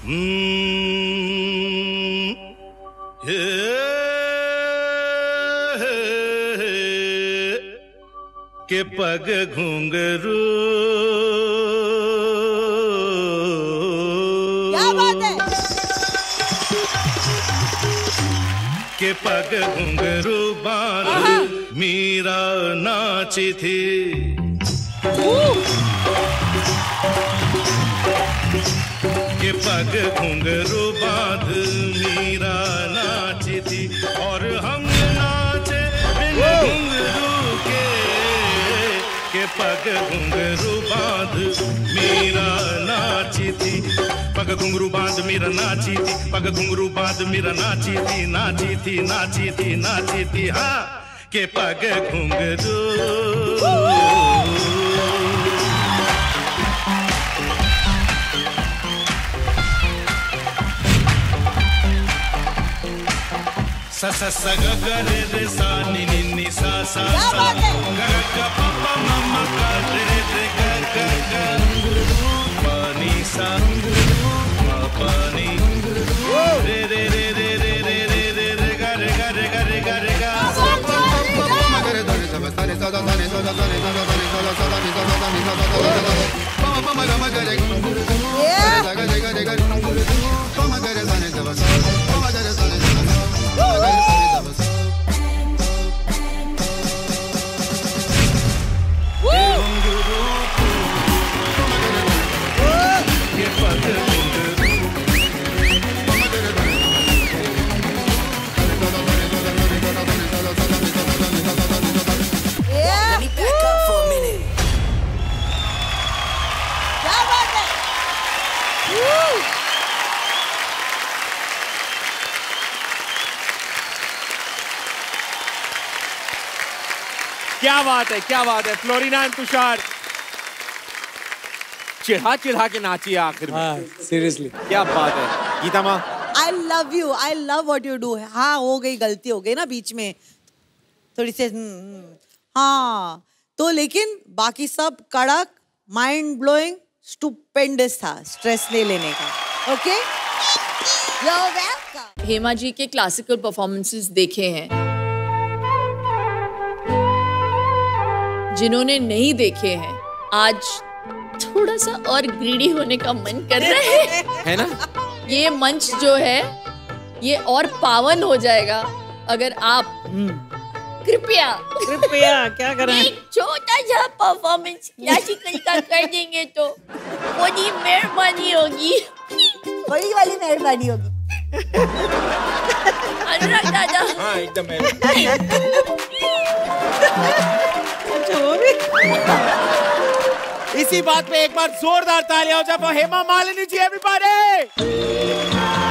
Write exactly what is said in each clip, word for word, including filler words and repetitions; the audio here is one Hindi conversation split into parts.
के पग घुंघरू। क्या बात है? के पग घुंघरू बांध मीरा नाची थी। के पग घुंघरू बांध मीरा नाची थी और हम नाचे बिन घुंघरू के। के पग घुंघरू बांध मीरा नाची थी। पग घुंघरू बांध मीरा नाची थी। पग घुंघरू बांध मीरा नाची थी, नाची थी, नाची थी, नाची थी। हाँ के पग घुंघरू। सा सा सा ग ग रे रे सा नि नि नि सा सा सा ग ग प प म म ग रे रे ग ग ग प नि सा म प नि रे रे रे रे रे रे रे रे रे ग रे ग रे ग रे ग रे ग प प प प म ग रे ध रे सा सा रे सा सा सा रे सा सा सा रे सा सा सा रे सा सा सा रे सा सा सा रे सा सा सा रे सा सा प प म ग म ग रे ग ग रे ग रे ग प म ग रे सा रे सा सा प म ग रे सा रे सा क्या बात है, क्या बात है। फ्लोरिना एंड तुषार चिढ़ा चिढ़ा के नाची आखिर में। सीरियसली क्या बात है। गीता माँ, I love you, I love what you do. हाँ हो गई, गलती हो गई ना बीच में थोड़ी सी। हाँ तो लेकिन बाकी सब कड़क, माइंड ब्लोइंग, स्टुपेंडस था, स्ट्रेस ले लेने का। Okay you are welcome. Hema ji के क्लासिकल परफॉर्मेंसेस देखे हैं, जिन्होंने नहीं देखे हैं आज थोड़ा सा और ग्रीडी होने का मन कर रहा है है ना? ये मंच जो है ये और पावन हो जाएगा अगर आप कृपया कृपया क्या करें, एक छोटा सा परफॉर्मेंस क्लासिकल का कर देंगे तो बड़ी मेहरबानी होगी। बड़ी वाली मेहरबानी होगी। अनुराग दादा। हाँ एकदम है। इसी बात पे एक बार जोरदार तालियां हो जाए फॉर हेमा मालिनी जी एवरीबॉडी।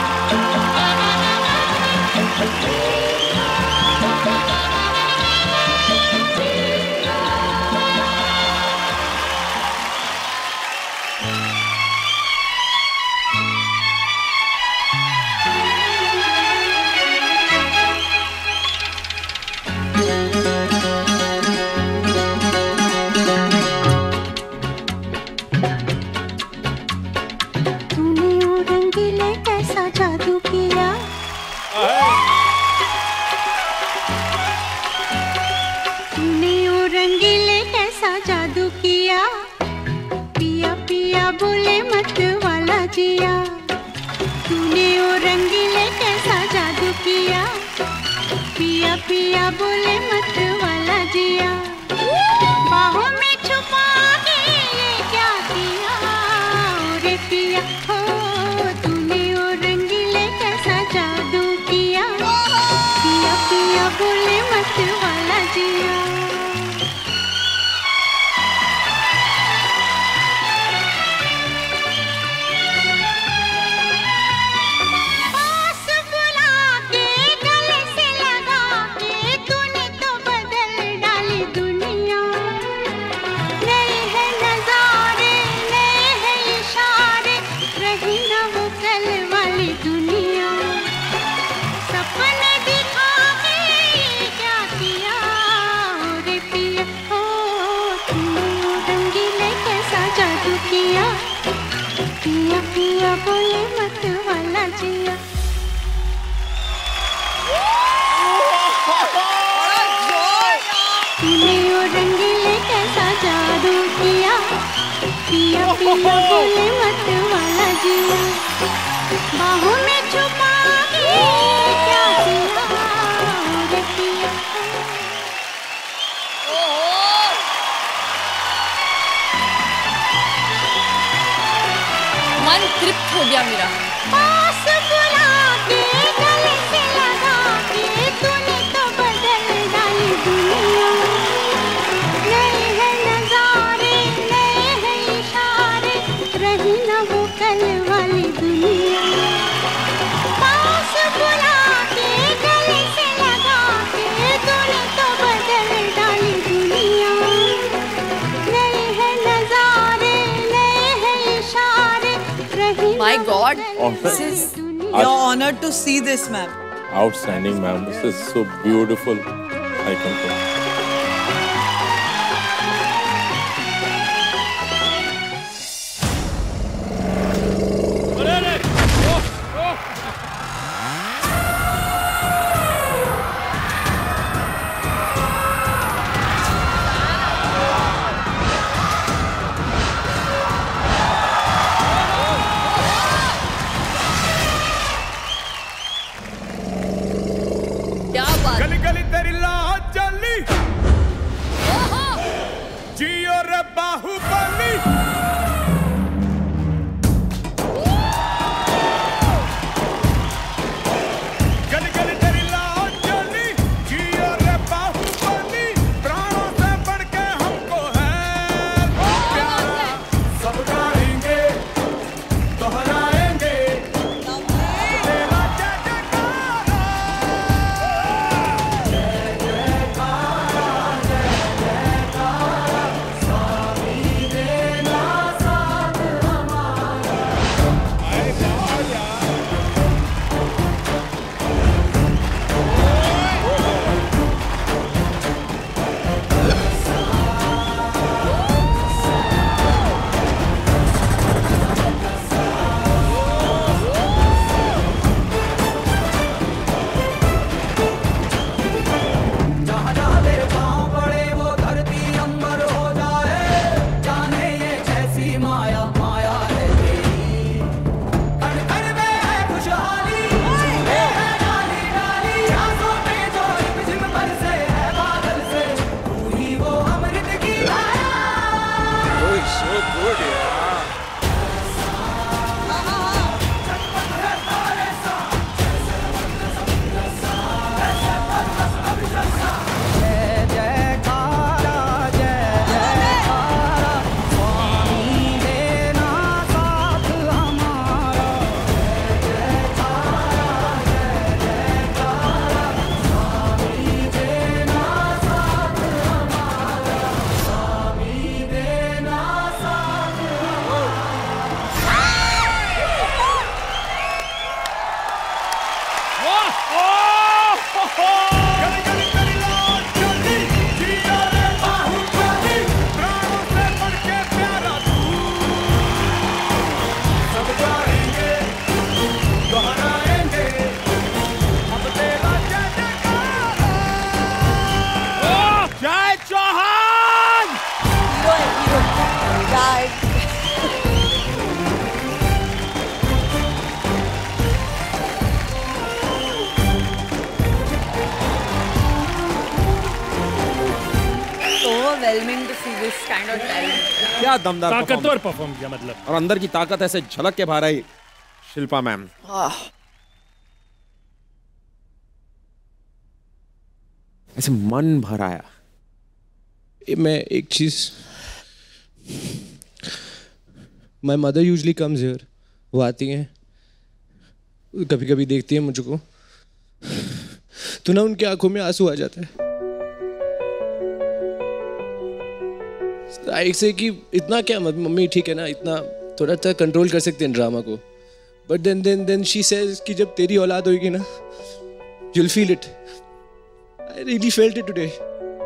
पिया बोले मत वाला जिया, बाहों में छुपा के ये क्या किया रे पिया, हो तूने ओ रंगीले कैसा जादू किया, पिया पिया बोले मत वाला जिया। पास बुला के गले से लगा के तूने तो तूने ओ रंगीले कैसा जादू किया, पिया पिया बोले मत वाला जिया, बाहों में छुपा के क्या किया रे पिया। मन तृप्त हो गया मेरा। पास बुला के गले से लगा के तूने तो बदल डाली दुनिया, नए हैं नजारे नए हैं इशारे, रही न वो कल वाली दुनिया। पास बुला के गले से लगा के तूने तो बदल डाली दुनिया, नए हैं नजारे नए हैं इशारे, रही My God, This is, you're honored to see this, ma'am. Outstanding, ma'am. This is so beautiful. I concur. क्या बात। गली गली तेरी लाज जली, जियो रे बाहुबली। गली गली तेरी लाज जली, जियो रे बाहुबली, प्राणों से बढ़ के हमको है प्यारा, सब गाएंगे दोहराएंगे तेरा जय जयकारा। जहाँ जहाँ तेरे पाँव पड़े वो धरती अंबर हो जाए, जाने ये कैसी माया माया है तेरी, कण कण में है खुशहाली, ये है डाली डाली, आंसू पे जो रिमझिम बरसे है बादल से, तू ही वो अमृत की धारा। जय जयकारा जय जयकारा, स्वामी देना साथ हमारा। जय जयकारा जय जयकारा, स्वामी देना साथ हमारा, स्वामी देना साथ गली गली तेरी लाज जली, जियो रे बाहुबली, प्राणों से बढ़ के प्यारा तू, सब गाएंगे दोहराएंगे अब तेरा जय जयकारा। जय चौहान। Hero है, hero. Guys. Overwhelming to see this kind of talent. क्या दमदार ताकतवर परफॉर्म किया मतलब। और अंदर की ताकत ऐसे झलक के बाहर आई। शिल्पा मैम, ऐसे मन भर आया। मैं एक चीज, my mother usually comes here, वो आती हैं कभी कभी देखती है मुझको, तो ना उनकी आंखों में आंसू आ जाता है। आई से कि इतना क्या मत मम्मी, ठीक है ना, इतना थोड़ा सा कंट्रोल कर सकते हैं ड्रामा को, but then then then she says कि जब तेरी औलाद होगी ना, you'll feel it. I really felt it today.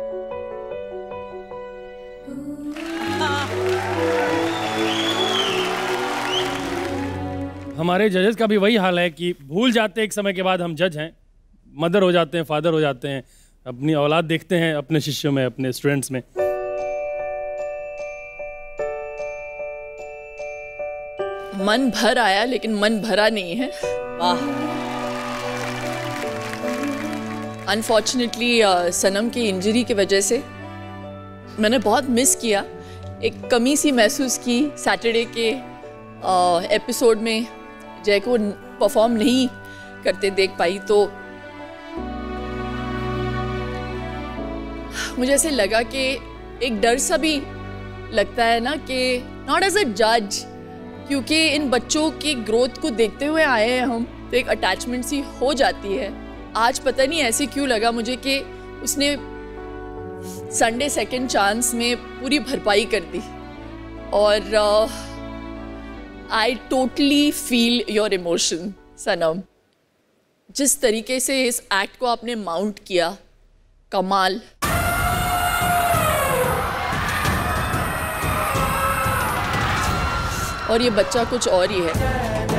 हमारे जजेस का भी वही हाल है कि भूल जाते हैं एक समय के बाद हम जज हैं, मदर हो जाते हैं, फादर हो जाते हैं, अपनी औलाद देखते हैं अपने शिष्यों में, अपने स्टूडेंट्स में। मन भर आया लेकिन मन भरा नहीं है। वाह। अनफॉर्चुनेटली सनम की इंजरी की वजह से मैंने बहुत मिस किया, एक कमी सी महसूस की सैटरडे के एपिसोड में। जय को परफॉर्म नहीं करते देख पाई तो मुझे ऐसे लगा कि एक डर सा भी लगता है ना कि नॉट एज अ जज, क्योंकि इन बच्चों की ग्रोथ को देखते हुए आए हैं हम, तो एक अटैचमेंट सी हो जाती है। आज पता नहीं ऐसे क्यों लगा मुझे कि उसने संडे सेकंड चांस में पूरी भरपाई कर दी। और I totally feel your emotion Sanam. जिस तरीके से इस एक्ट को आपने माउंट किया, कमाल। और ये बच्चा कुछ और ही है।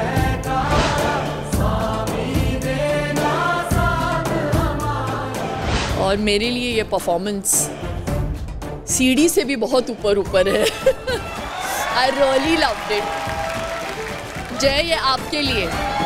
और मेरे लिए ये परफॉर्मेंस सीढ़ी से भी बहुत ऊपर ऊपर है। I really loved it. Jay, ये आपके लिए।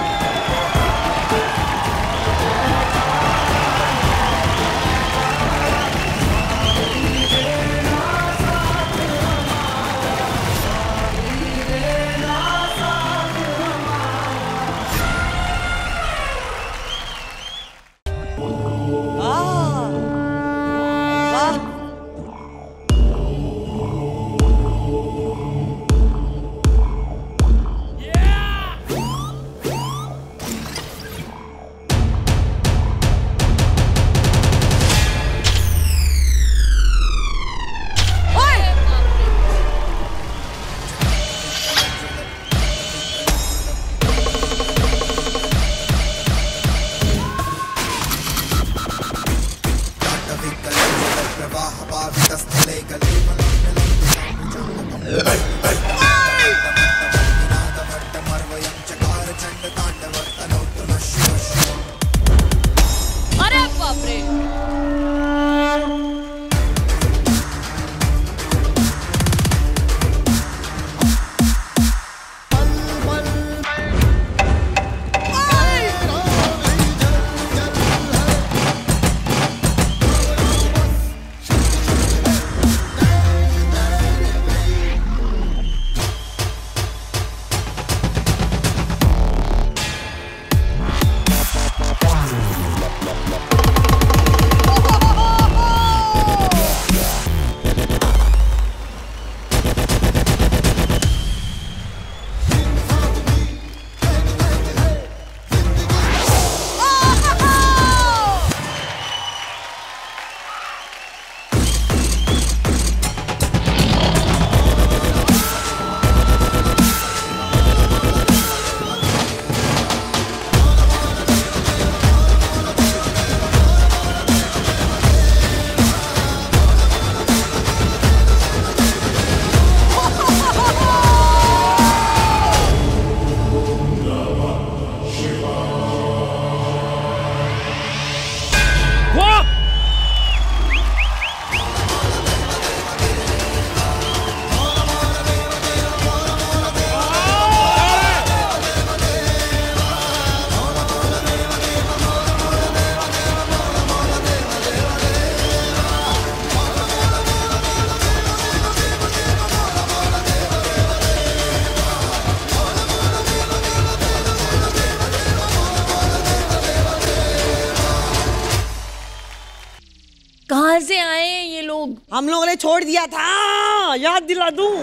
कहाँ से आए हैं ये लोग? हम लोगों ने छोड़ दिया था, याद दिला दूं।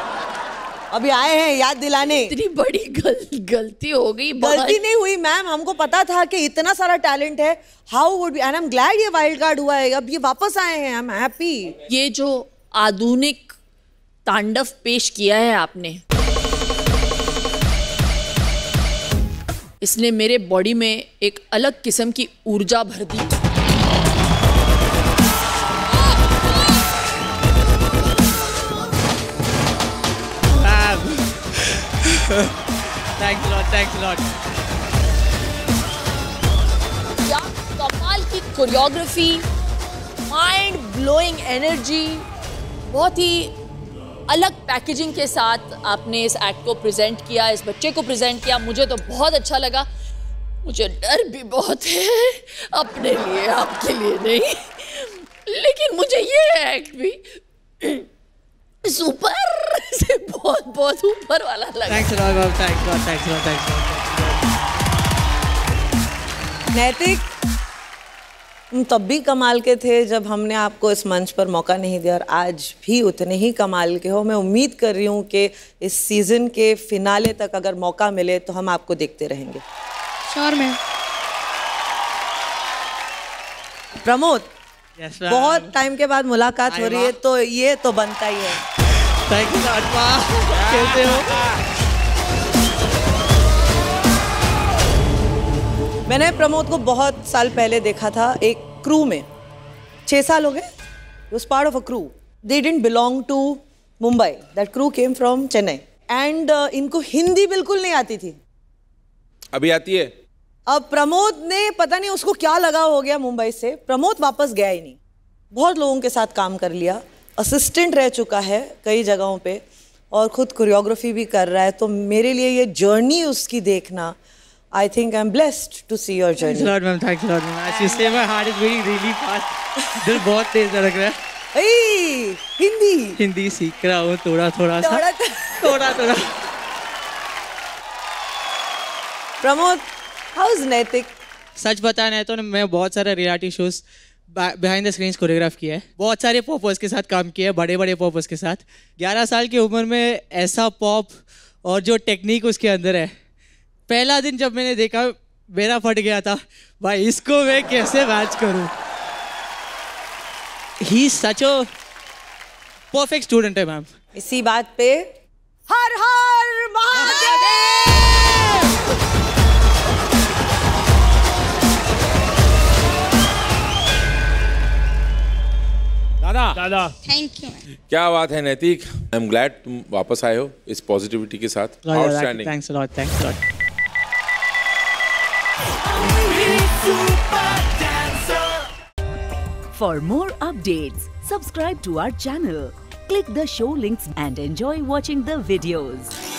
अभी आए हैं याद दिलाने। इतनी बड़ी गल, गलती हो गई। गलती नहीं हुई मैम, हमको पता था कि इतना सारा टैलेंट है। How would be, and I am glad ये वाइल्ड कार्ड हुआ है, अब ये वापस आए हैं, आई एम हैप्पी। ये जो आधुनिक तांडव पेश किया है आपने, इसने मेरे बॉडी में एक अलग किस्म की ऊर्जा भर दी। Thanks a lot, thanks a lot. क्या कमाल की कोरियोग्राफी, माइंड ब्लोइंग एनर्जी, बहुत ही अलग पैकेजिंग के साथ आपने इस एक्ट को प्रेजेंट किया, इस बच्चे को प्रेजेंट किया। मुझे तो बहुत अच्छा लगा। मुझे डर भी बहुत है अपने लिए, आपके लिए नहीं, लेकिन मुझे ये एक्ट भी सुपर से बहुत बहुत ऊपर वाला लगा। Thanks a lot, thanks lot, thanks lot, thanks lot. Naitik, तुम तब भी कमाल के थे जब हमने आपको इस मंच पर मौका नहीं दिया, और आज भी उतने ही कमाल के हो। मैं उम्मीद कर रही हूँ कि इस सीजन के फिनाले तक अगर मौका मिले तो हम आपको देखते रहेंगे। Sure ma'am. प्रमोद, यस बहुत टाइम के बाद मुलाकात हो रही है, तो ये तो बनता ही है। Thank you lot. वाह, कैसे हो? मैंने प्रमोद को बहुत साल पहले देखा था एक क्रू में, छह साल हो गए। was part of a crew. They didn't belong to Mumbai. That crew came from Chennai. And uh, इनको हिंदी बिल्कुल नहीं आती थी। अभी आती है। अब प्रमोद ने पता नहीं उसको क्या लगा हो गया मुंबई से, प्रमोद वापस गया ही नहीं। बहुत लोगों के साथ काम कर लिया, असिस्टेंट रह चुका है कई जगहों पे, और खुद कोरियोग्राफी भी कर रहा है। तो मेरे लिए ये जर्नी उसकी देखना, I think I'm blessed to see your journey. Thanks a lot, ma'am. Thanks a lot, ma'am. As you say, my heart is beating really fast. दिल बहुत तेज धड़क रहा है। Hey, हिंदी हिंदी सीख रहा हूँ थोड़ा थोड़ा सा, थोड़ा थोड़ा। प्रमोद, how is नैतिक? सच बताना है तो मैं बहुत सारे reality shows behind the screens choreograph किया है, बहुत सारे पॉपर्स के साथ काम किया है, बड़े बड़े पॉपर्स के साथ। ग्यारह साल की उम्र में ऐसा पॉप और जो टेक्निक उसके अंदर है, पहला दिन जब मैंने देखा मेरा फट गया था, भाई इसको मैं कैसे मैच करूं। He such a perfect student है मैम। इसी बात पे हर हर महादेव। दादा दादा थैंक यू। क्या बात है नैतिक, आई एम ग्लैड तुम वापस आए हो इस पॉजिटिविटी के साथ। Outstanding. Thanks a lot, thanks a lot. For more updates, subscribe to our channel, click the show links and enjoy watching the videos.